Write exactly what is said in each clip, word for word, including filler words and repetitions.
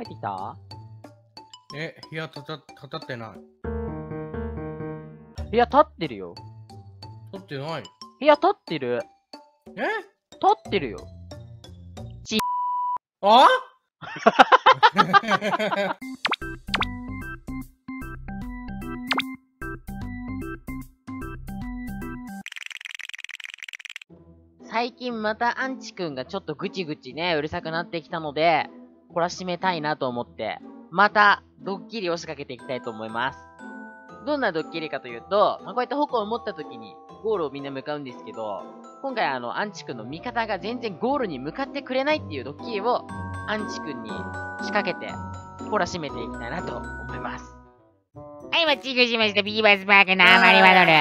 帰ってきた？ え、部屋たた、たたってない。 部屋立ってるよ。 立ってない。 部屋立ってる。 え立ってるよ。 あ最近またアンチくんがちょっとぐちぐちね、うるさくなってきたので、懲らしめたいなと思って、またドッキリを仕掛けていきたいと思います。どんなドッキリかというと、まあ、こうやって矛を持った時にゴールをみんな向かうんですけど、今回あの、アンチくんの味方が全然ゴールに向かってくれないっていうドッキリを、アンチくんに仕掛けて、懲らしめていきたいなと思います。 はい、マッチングしました。ビーバースパークのアマリバド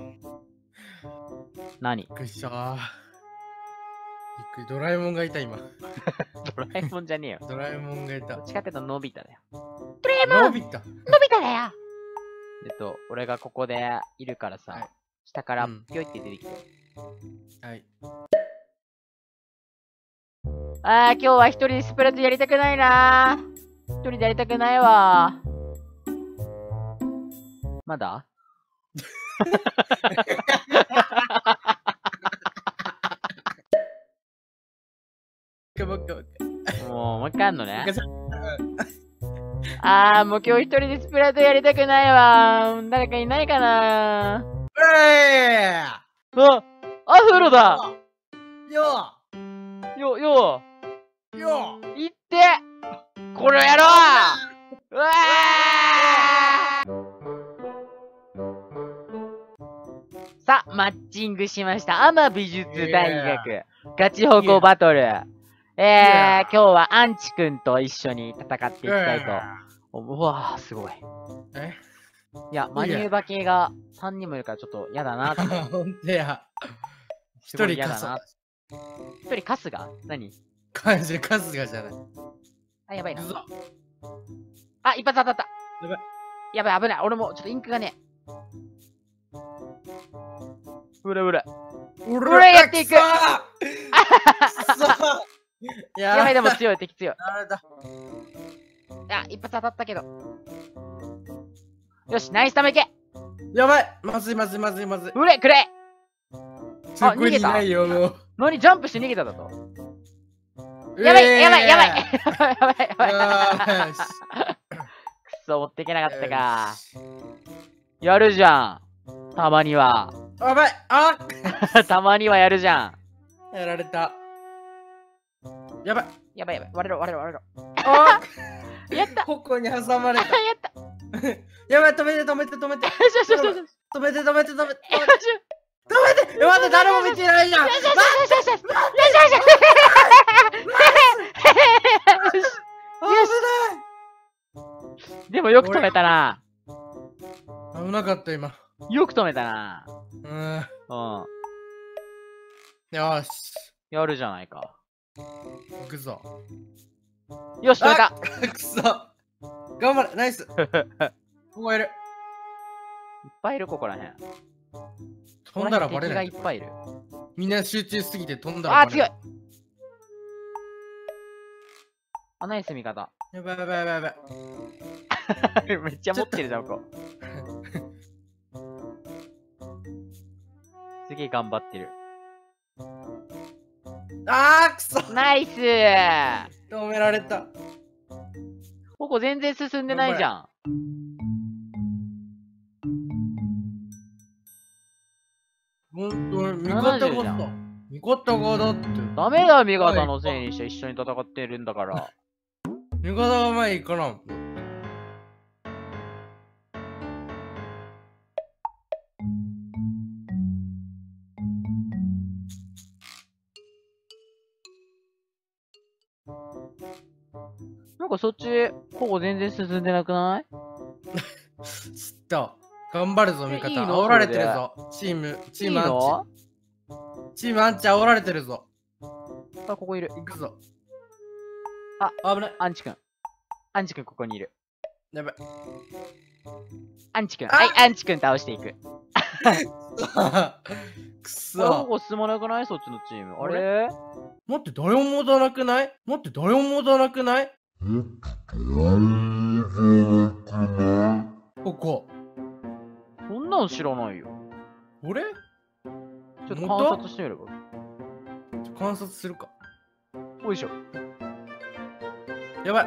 ル。 何？ びっくりしたー。びっくり、ドラえもんがいた今。 ドラえもんじゃねえよ。 ドラえもんがいた。 どっちかっていうとのび太だよ。 ドラえもんのび太。 のび太だよ。 えっと、俺がここでいるからさ、 はい下からうんピョイって出てきて。 はい。 あー、今日は一人でスプラトゥーンやりたくないなー。一人でやりたくないわー。まだばっかばっか。 もう、もう一回あんのねばっか。 あー、もう今日一人でスプラトゥーンやりたくないわー。誰かいないかなー。 えあ、アフロだーよよ、よーよー、いってこの野郎うわーさあ、マッチングしました。アマ美術大学、ガチホコバトル。えー、今日はアンチくんと一緒に戦っていきたいと。うわー、すごい。 えいや、マニューバ系がさんにんもいるからちょっと嫌だなって。 ほんとや。 すごい一人嫌だな。一人カスが何カスカスがじゃない。 あ、やばいな行く。ぞ。 あ、一発当たった。 やばい。 やばい、危ない。俺もちょっとインクがね。うれうれ。 うれやっていくくそーくそーややばい、でも強い、敵強い。 あれだ。 あ、一発当たったけど。よし、ナイスタメけ。 やばいまずいまずいまずいまずい。 うれ、くれ。 そこにいないよ、もう。 何ジャンプして逃げただと。やばい、やばい、やばい。やばい、やばい、やばい。 よし。 くそ、持っていけなかったか。やるじゃん。たまには。 やばいあたまにはやるじゃん。 やられた。やばいやばいやばい。割れろ、割れろ、割れろ。 あやった矛に挟まれた。 やったやばい止めて止めて止めてよしよしよしよしよし止めて止めて止めて止めてよし止めて。待って誰も見てないじゃん。 よしよしよしよしよしよしでもよく止めたな。 危なかった今。 よく止めたな。 うん。 うん。 よし。 やるじゃないか。 行くぞ。 よし、止めた。 くそ。頑張れ、ナイス。ここいる。 いっぱいいる、ここらへん。 飛んだらバレ敵がない。 いっぱいいる。 みんな集中しすぎて飛んだらあー、強いバレない。 あ、ナイス味方。 やばいやばいやばいやばい。 めっちゃ持ってるじゃん、ここ。すげえ頑張ってる。 あーくそナイスー止められた。 ここ全然進んでないじゃん。 ほんとに、味方がななじゅうじゃさ、味方がだって。 ダメだ、味方のせいにして一緒に戦ってるんだから。 味方が前行かな。 なんかそっち、ここ全然進んでなくない知った。頑張るぞ、味方。 いいの煽られてるぞ。チーム、チームアンいいのチ。チームアンチ煽られてるぞ。 あ、ここいる。 行くぞ。 あ、 危ない。 アンチくん。アンチくんここにいる。 やばい。 アンチくん。 あはい、アンチくん倒していく。 くあ、こそ。 こ進まなくないそっちのチーム。あれ待って、誰も持たなくない待って、誰も持たなくないここ。 そんなの知らないよ。 俺ちょっと観察してみれば。 観察するか。 おいしょ。 やばい。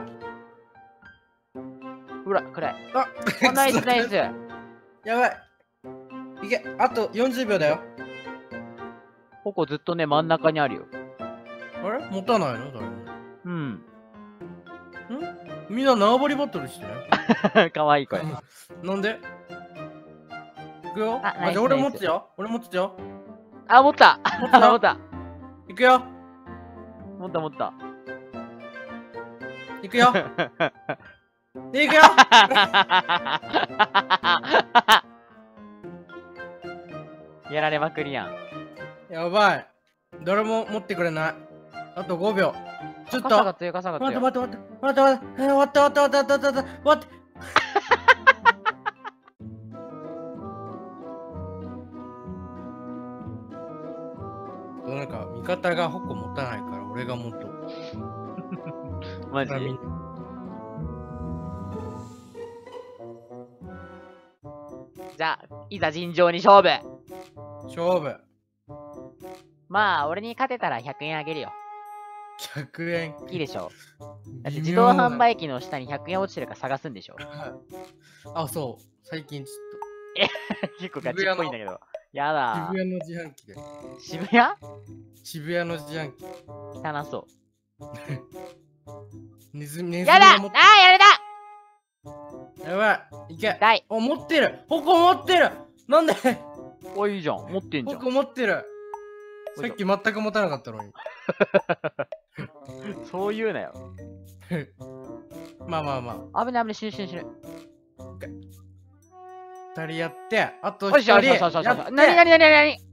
ほら、暗い。 あ、 あ、ナイスナイス。 やばい。いけ、あとよんじゅうびょうだよ。 ここずっとね、真ん中にあるよ。 あれ持たないの誰も。 うん。 んみんな縄張りバトルしてね。 かわいい声。 なんでいくよ。 あナイスじゃあ俺ナイス持つよ。俺持つよ。 あ、持った持った持ったいくよ。 持った持った。 いくよ。でいくよ。 やられまくりやん。 やばい。誰も持ってくれない。あとごびょう。ちょっと。 傘が強い、傘が待って強い。 待って待って待って待って。えー、待って待って待って待って待って待って。なんか味方が矛持たないから俺が持っとる。 マジじゃあ、いざ尋常に勝負。 勝負。 まあ、俺に勝てたらひゃくえんあげるよ。 ひゃくえん。 いいでしょ。だって自動販売機の下にひゃくえん落ちてるか探すんでしょ。 あ、そう。最近ちょっ結構ガチっぽいんだけど。やだと。渋谷の自販機で。 渋谷渋谷の自販機。 汚そネズミ、ネう。 ズミやだあー、 が持ってやられたやばい。いけ。 痛い。 お、持ってる。矛持ってる。なんでお、いいじゃん。持ってんじゃん。 矛持ってる。さっき全く持たなかったのに。 そう言うなよ。 まあまあまあ。 危ない危ない、死ぬ死ぬ死ぬ。 二人やって、あとよしよ一人しよしよしよしよし。 やって。 なになになになに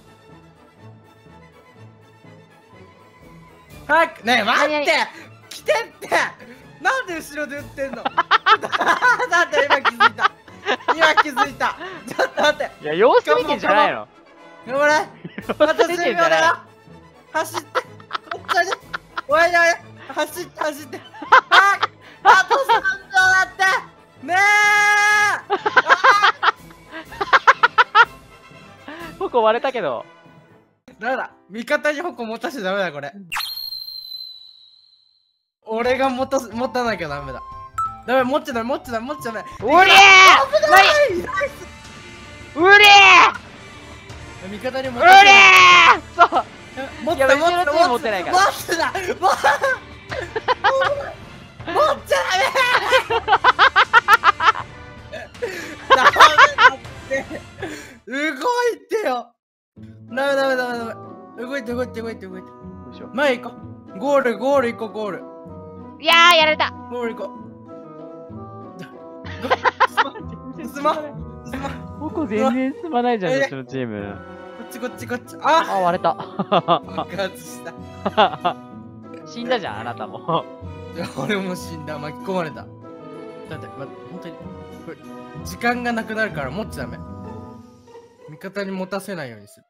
早くねえ、待何って来てってなんで後ろで言ってんのだって今気づいた今気づいたちょっと待っていや、様子見てんじゃないの。 頑張れあとじゅうびょうだよ走ってこっちにおいおい走って走ってああとさんびょうだってねえここ割れたけど。 ダメだ味方に矛持たしちゃダメだこれ俺が持たす持たなきゃダメだダメ持っちゃダメ持っちゃダメ持っちゃダメうりゃーうりゃ味方に持ーうりゃーそう持っていや持って後ろのチーム持ってないから持ってた持って持っちゃダメダメだって動いてよダメダメダメダメ動いて動いて動いて動いてどうしよ前行こうゴールゴール行こうゴールう。いやー、やられた。 ゴール行こうすまんすまんここ全然進まないじゃん、 えうちのチーム。 こっちこっちこっちああ、割れた。 爆発した死んだじゃん、あなたも。 いや俺も死んだ巻き込まれただって待って本当にこれ時間がなくなるから持っちゃダメ味方に持たせないようにする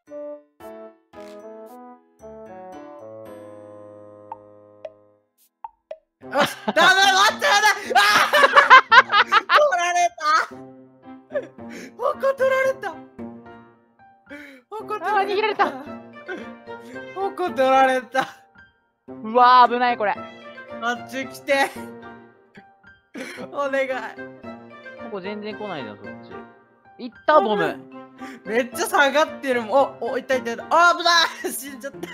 よしダメ待ってダメああ取られた矛取られた矛取あー、逃げられた。 矛取られたうわー、危ない、これ。 あっち来てお願いここ全然来ないじゃん、そっち。いった、ボム。 めっちゃ下がってるもんおおいたいたいたあ危ない死んじゃった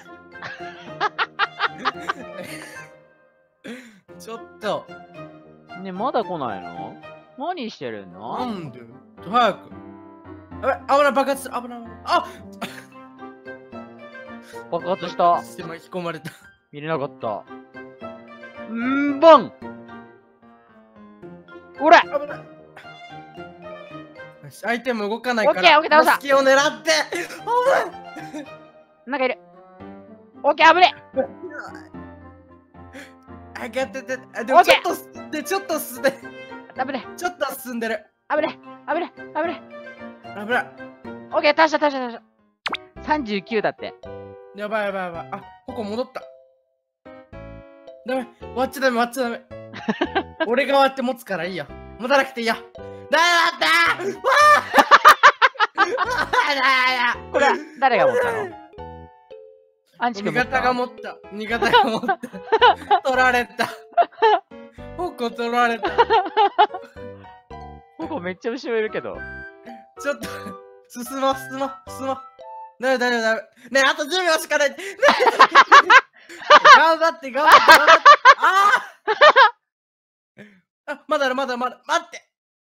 ちょっとね、まだ来ないの何してるなのんで早くあ危ない爆発する危ない危ないあ爆発した。 して巻き込まれた見れなかった。んーぼんおら危ないよしアイテム動かないかオッケーらオッケー倒した隙を狙ってなんかいる。オッケー、危ね危ないあがっててあでオッケーもちょっと進んでちょっと進んで危ねちょっと進んでる危ね危ね危ね危ないオッケー、倒した倒した倒した。さんじゅうきゅうだって。 やばいやばいやばいあここ戻ったダメ割っちゃダメ割っちゃダメ俺が終わって持つからいいよ。持たなくていいよ。だだってわあこれは誰が持ったの？アンチ君味持った方が持った。味方が持った。取られた。矛取られた。 ここめっちゃ後ろいるけど。 ちょっと、進もう、進もう、進もう。だめだめだめ。ねえ、あとじゅうびょうしかない。ねえ頑張って、頑張って、頑張って。あああ、まだある、まだある、まだ、待って。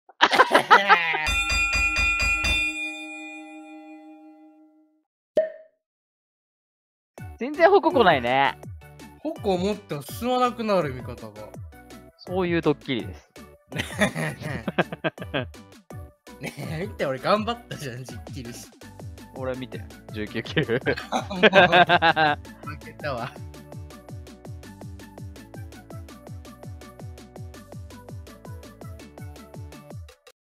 全然矛来ないね。 矛を持っては進まなくなる味方が。 そういうドッキリです。 ねえ、見て、俺頑張ったじゃん、じっきりし。 俺見て、じゅうきゅうキル。 もう負けたわ。